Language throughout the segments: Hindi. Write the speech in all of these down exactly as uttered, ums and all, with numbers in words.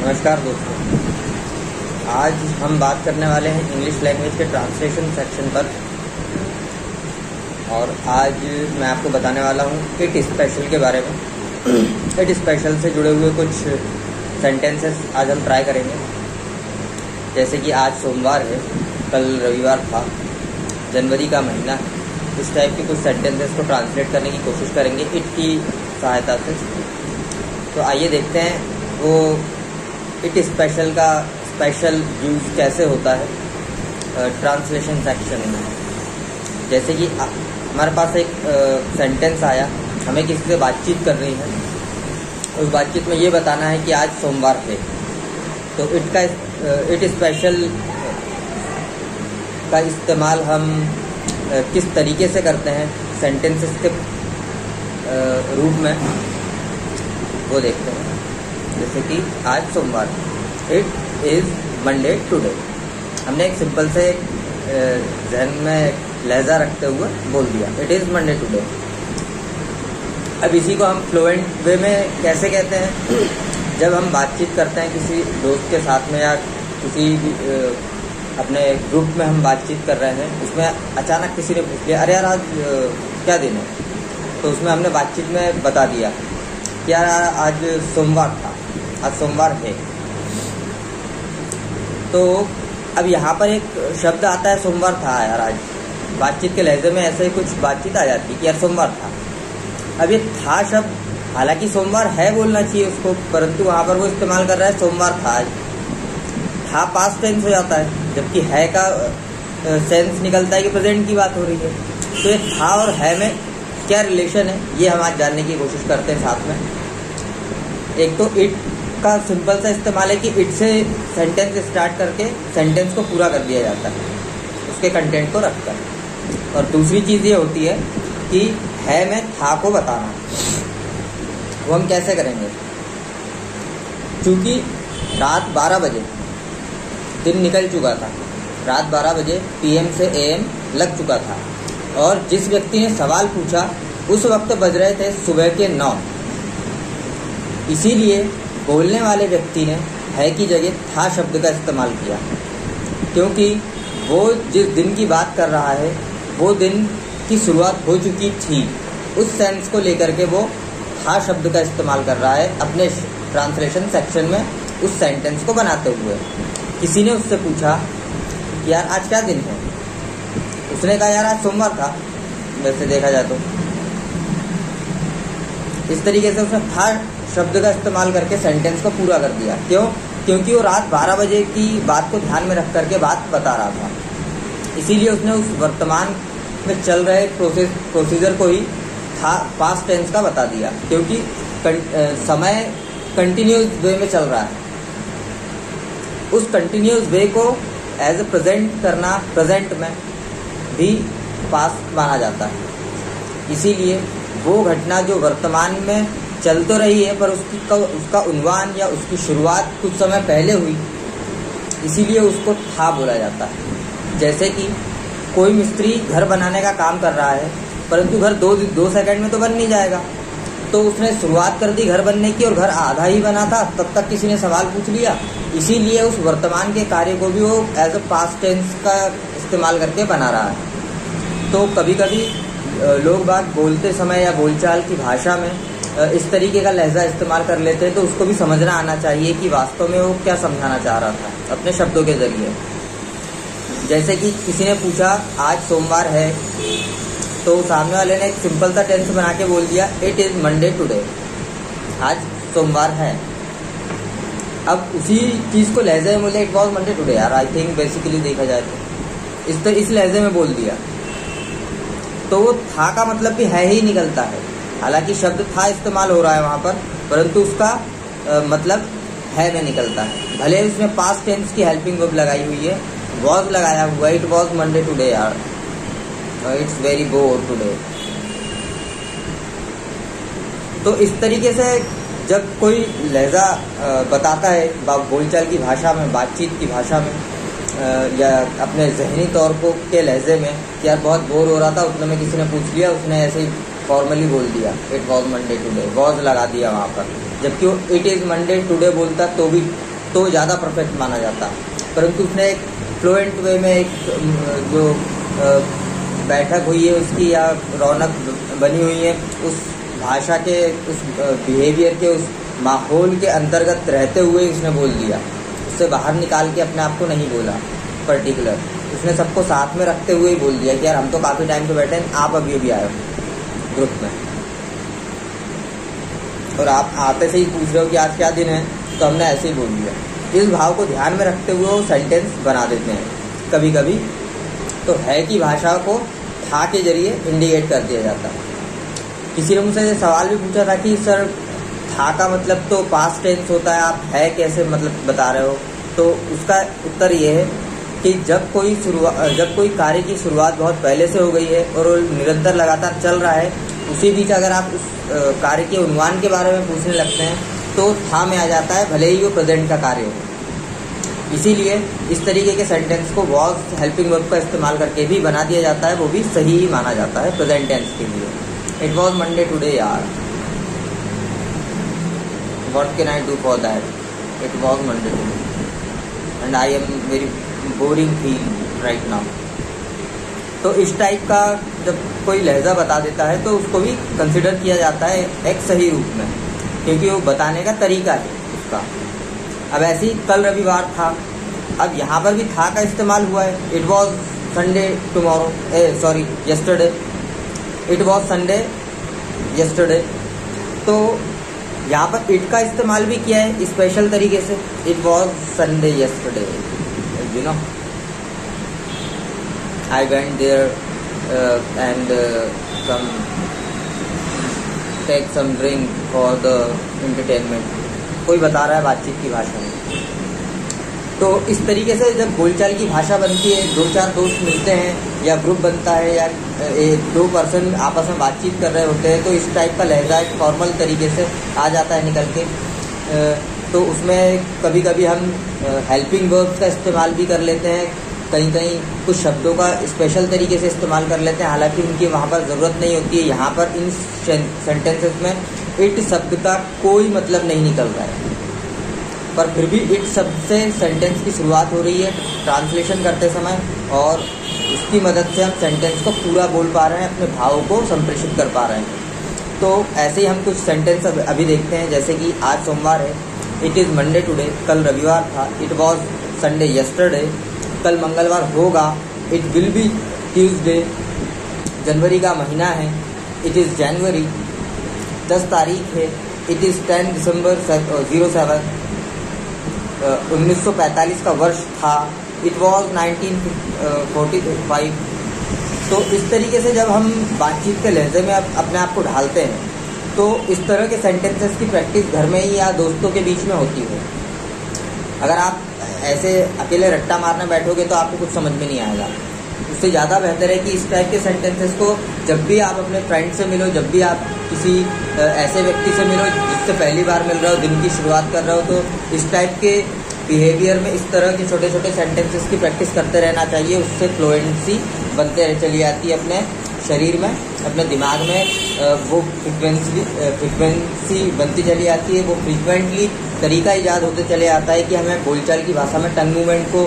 नमस्कार दोस्तों, आज हम बात करने वाले हैं इंग्लिश लैंग्वेज के ट्रांसलेशन सेक्शन पर। और आज मैं आपको बताने वाला हूँ इट स्पेशल के बारे में। इट स्पेशल से जुड़े हुए कुछ सेंटेंसेस आज हम ट्राई करेंगे। जैसे कि आज सोमवार है, कल रविवार था, जनवरी का महीना है। इस टाइप के कुछ सेंटेंसेस को ट्रांसलेट करने की कोशिश करेंगे इट की सहायता से। तो आइए देखते हैं वो इट स्पेशल का स्पेशल यूज़ कैसे होता है ट्रांसलेशन सेक्शन में। जैसे कि हमारे पास एक सेंटेंस आया, हमें किसी से बातचीत कर रही है, उस बातचीत में ये बताना है कि आज सोमवार है। तो इट का इट स्पेशल का इस्तेमाल हम किस तरीके से करते हैं सेंटेंसेस के रूप में, वो देखते हैं। जैसे कि आज सोमवार, इट इज़ मंडे टुडे। हमने एक सिंपल से जहन में लहजा रखते हुए बोल दिया, इट इज़ मंडे टुडे। अब इसी को हम फ्लुएंट वे में कैसे कहते हैं? जब हम बातचीत करते हैं किसी दोस्त के साथ में या किसी अपने ग्रुप में हम बातचीत कर रहे हैं, उसमें अचानक किसी ने पूछ लिया, अरे यार आज क्या दिन है? तो उसमें हमने बातचीत में बता दिया कि यार आज सोमवार था, आज सोमवार है। तो अब यहाँ पर एक शब्द आता है सोमवार था यार आज। बातचीत के लहजे में ऐसे ही कुछ बातचीत आ जाती है कि यार सोमवार था। अब ये था शब्द, हालांकि सोमवार है बोलना चाहिए उसको, परंतु वहाँ पर वो इस्तेमाल कर रहा है सोमवार था आज। था पास्ट टेंस हो जाता है, जबकि है का सेंस निकलता है कि प्रेजेंट की बात हो रही है। तो ये था और है में क्या रिलेशन है, ये हम आज जानने की कोशिश करते हैं साथ में। एक तो इट का सिंपल सा इस्तेमाल है कि इट से सेंटेंस स्टार्ट करके सेंटेंस को पूरा कर दिया जाता है, उसके कंटेंट को रखकर। और दूसरी चीज़ ये होती है कि है में था को बताना। वो हम कैसे करेंगे? क्योंकि रात बारह बजे दिन निकल चुका था, रात बारह बजे पीएम से एएम लग चुका था, और जिस व्यक्ति ने सवाल पूछा उस वक्त बज रहे थे सुबह के नौ। इसीलिए बोलने वाले व्यक्ति ने है की जगह था शब्द का इस्तेमाल किया, क्योंकि वो जिस दिन की बात कर रहा है वो दिन की शुरुआत हो चुकी थी। उस सेंस को लेकर के वो था शब्द का इस्तेमाल कर रहा है अपने ट्रांसलेशन सेक्शन में, उस सेंटेंस को बनाते हुए। किसी ने उससे पूछा कि यार आज क्या दिन है? उसने कहा यार आज सोमवार था, वैसे देखा जाए तो। इस तरीके से उसने था शब्द का इस्तेमाल करके सेंटेंस को पूरा कर दिया। क्यों? क्योंकि वो रात बारह बजे की बात को ध्यान में रख करके बात बता रहा था। इसीलिए उसने उस वर्तमान में चल रहे प्रोसेस प्रोसीजर को ही था पास्ट टेंस का बता दिया, क्योंकि समय कंटिन्यूस वे में चल रहा है। उस कंटिन्यूस वे को एज ए प्रेजेंट करना प्रेजेंट में भी पास्ट माना जाता है। इसीलिए वो घटना जो वर्तमान में चल तो रही है, पर उसकी का, उसका उन्वान या उसकी शुरुआत कुछ समय पहले हुई, इसीलिए उसको था बोला जाता है। जैसे कि कोई मिस्त्री घर बनाने का काम कर रहा है, परंतु घर दो दो सेकंड में तो बन नहीं जाएगा। तो उसने शुरुआत कर दी घर बनने की, और घर आधा ही बना था, तब तक किसी ने सवाल पूछ लिया। इसीलिए उस वर्तमान के कार्य को भी वो एज ए पास्ट टेंस का इस्तेमाल करके बना रहा है। तो कभी कभी लोग बात बोलते समय या बोलचाल की भाषा में इस तरीके का लहजा इस्तेमाल कर लेते हैं, तो उसको भी समझना आना चाहिए कि वास्तव में वो क्या समझाना चाह रहा था अपने शब्दों के जरिए। जैसे कि किसी ने पूछा आज सोमवार है, तो सामने वाले ने एक सिंपल सा टेंस बना के बोल दिया, इट इज़ मंडे टुडे, आज सोमवार है। अब उसी चीज़ को लहजे में बोले, इट वॉज मंडे टुडे। यार आई थिंक बेसिकली देखा जाए तो इस तो इस लहजे में बोल दिया, तो वो था का मतलब भी है ही निकलता है। हालांकि शब्द था इस्तेमाल हो रहा है वहाँ पर, परंतु उसका आ, मतलब है में निकलता है। भले उसमें पास्ट टेंस की हेल्पिंग वर्ब लगाई हुई है, वॉज लगाया हुआ, इट वॉज मंडे टुडे यार, इट्स वेरी बोर टुडे। तो इस तरीके से जब कोई लहजा बताता है बोलचाल की भाषा में, बातचीत की भाषा में, या अपने जहनी तौर को के लहजे में, यार बहुत बोर हो रहा था, उतने में किसी ने पूछ लिया, उसने ऐसे ही फॉर्मली बोल दिया it was Monday today, was लगा दिया वहाँ पर। जबकि वो इट इज़ मंडे टुडे बोलता तो भी तो ज़्यादा परफेक्ट माना जाता, परंतु उसने एक फ्लुएंट वे में एक जो बैठक हुई है उसकी या रौनक बनी हुई है उस भाषा के, उस बिहेवियर के, उस माहौल के अंतर्गत रहते हुए उसने बोल दिया। उससे बाहर निकाल के अपने आप को नहीं बोला पर्टिकुलर, उसने सबको साथ में रखते हुए ही बोल दिया कि यार हम तो काफ़ी टाइम पे बैठे हैं, आप अभी अभी आए हो ग्रुप में और आप आते से ही पूछ रहे हो कि आज क्या दिन है, तो हमने ऐसे ही बोल दिया। इस भाव को ध्यान में रखते हुए वो सेंटेंस बना देते हैं कभी कभी। तो है कि भाषा को था के जरिए इंडिकेट कर दिया जाता है। किसी ने मुझसे सवाल भी पूछा था कि सर था का मतलब तो पास्ट टेंस होता है, आप है कैसे मतलब बता रहे हो? तो उसका उत्तर ये है कि जब कोई शुरुआत जब कोई कार्य की शुरुआत बहुत पहले से हो गई है और वो निरंतर लगातार चल रहा है, उसी बीच अगर आप उस कार्य के उन्वान के बारे में पूछने लगते हैं तो था में आ जाता है, भले ही वो प्रेजेंट का कार्य हो। इसीलिए इस तरीके के सेंटेंस को वॉज हेल्पिंग वर्ब का इस्तेमाल करके भी बना दिया जाता है, वो भी सही ही माना जाता है प्रेजेंट टेंस के लिए। इट वॉज मंडे टुडे यार, what can I do for that, it was Monday today and I am very boring feel right now. तो इस टाइप का जब कोई लहजा बता देता है तो उसको भी कंसिडर किया जाता है एक सही रूप में, क्योंकि वो बताने का तरीका है उसका। अब ऐसे ही कल रविवार था, अब यहाँ पर भी था का इस्तेमाल हुआ है। It was Sunday tomorrow, uh sorry yesterday, it was Sunday yesterday. तो यहाँ पर इट का इस्तेमाल भी किया है स्पेशल तरीके से, it was Sunday yesterday, you know I went there and some take some drink for the entertainment. कोई बता रहा है बातचीत की भाषा में। तो इस तरीके से जब बोलचाल की भाषा बनती है, दो चार दोस्त मिलते हैं या ग्रुप बनता है या एक दो पर्सन आपस में बातचीत कर रहे होते हैं, तो इस टाइप का लहजा एक फॉर्मल तरीके से आ जाता है निकल के। तो उसमें कभी कभी हम हेल्पिंग वर्ब्स का इस्तेमाल भी कर लेते हैं, कहीं कहीं कुछ शब्दों का स्पेशल तरीके से इस्तेमाल कर लेते हैं, हालांकि उनकी वहाँ पर ज़रूरत नहीं होती है। यहाँ पर इन सेंटेंसेस में इट शब्द का कोई मतलब नहीं निकल रहा है, पर फिर भी इट शब्द से सेंटेंस की शुरुआत हो रही है ट्रांसलेशन करते समय, और उसकी मदद से हम सेंटेंस को पूरा बोल पा रहे हैं, अपने भावों को संप्रेषित कर पा रहे हैं। तो ऐसे ही हम कुछ सेंटेंस अभी देखते हैं, जैसे कि आज सोमवार है, इट इज़ मंडे टुडे, कल रविवार था, इट वॉज संडे यस्टरडे, कल मंगलवार होगा, इट विल बी ट्यूसडे, जनवरी का महीना है, इट इज़ जनवरी, दस तारीख है, it is ten December zero seven, उन्नीस सौ पैंतालीस का वर्ष था, it was nineteen forty five. तो इस तरीके से जब हम बातचीत के लहजे में अपने आप को ढालते हैं, तो इस तरह के सेंटेंसेस की प्रैक्टिस घर में ही या दोस्तों के बीच में होती है। अगर आप ऐसे अकेले रट्टा मारने बैठोगे तो आपको कुछ समझ में नहीं आएगा। उससे ज़्यादा बेहतर है कि इस टाइप के सेंटेंसेस को जब भी आप अपने फ्रेंड से मिलो, जब भी आप किसी ऐसे व्यक्ति से मिलो जिससे पहली बार मिल रहे हो, दिन की शुरुआत कर रहे हो, तो इस टाइप के बिहेवियर में इस तरह के छोटे छोटे सेंटेंसेस की प्रैक्टिस करते रहना चाहिए। उससे फ्लुएंसी बनते चली आती है अपने शरीर में, अपने दिमाग में वो फ्रिक्वेंसी फ्रिक्वेंसी बनती चली आती है, वो फ्रिक्वेंटली तरीका ईजाद होते चले आता है कि हमें बोलचाल की भाषा में टंग मूवमेंट को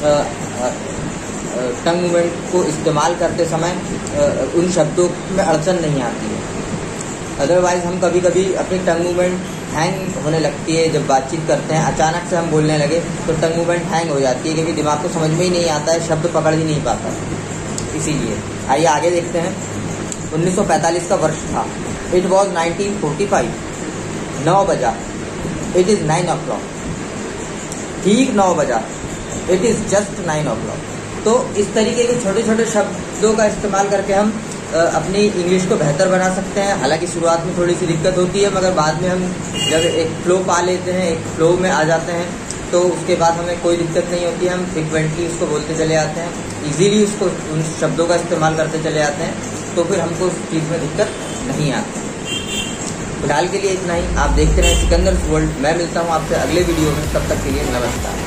टंग मूवमेंट को इस्तेमाल करते समय उन शब्दों में अड़चन नहीं आती है। अदरवाइज़ हम कभी कभी अपनी टंग मूवमेंट हैंग होने लगती है, जब बातचीत करते हैं अचानक से हम बोलने लगे तो टंग मूवमेंट हैंग हो जाती है, क्योंकि दिमाग को समझ में ही नहीं आता है, शब्द पकड़ ही नहीं पाता। इसीलिए आइए आगे देखते हैं। उन्नीस सौ पैंतालीस का वर्ष था, it was nineteen forty five, नौ बजा, it is nine o'clock, ठीक नौ बजा, it is just nine o'clock. तो इस तरीके के छोटे छोटे शब्दों का इस्तेमाल करके हम अपनी इंग्लिश को बेहतर बना सकते हैं। हालांकि शुरुआत में थोड़ी सी दिक्कत होती है, मगर बाद में हम जब एक फ्लो पा लेते हैं, एक फ्लो में आ जाते हैं, तो उसके बाद हमें कोई दिक्कत नहीं होती है। हम फ्रिक्वेंटली उसको बोलते चले आते हैं, इजीली उसको उन शब्दों का इस्तेमाल करते चले आते हैं, तो फिर हमको उस चीज़ में दिक्कत नहीं आती। फिलहाल के लिए इतना ही। आप देखते रहें सिकंदर्स वर्ल्ड। मैं मिलता हूँ आपसे अगले वीडियो में, तब तक के लिए नमस्कार।